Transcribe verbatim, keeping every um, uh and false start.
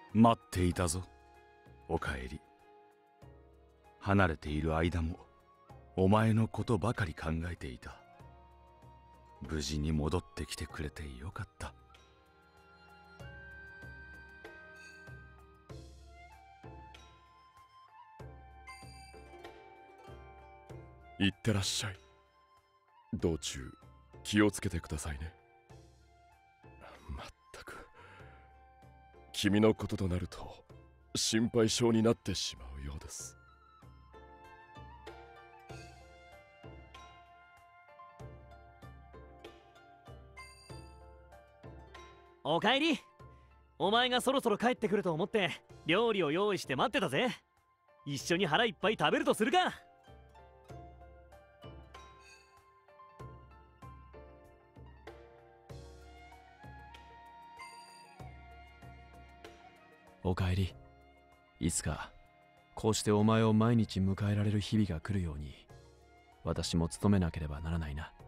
待っていたぞ、おかえり。離れている間もお前のことばかり考えていた。無事に戻ってきてくれてよかった。 いってらっしゃい。道中気をつけてくださいね。まったく君のこととなると心配性になってしまうようです。 おかえり。お前がそろそろ帰ってくると思って料理を用意して待ってたぜ。一緒に腹いっぱい食べるとするか。 おかえり。いつかこうしてお前を毎日迎えられる日々が来るように私も努めなければならないな。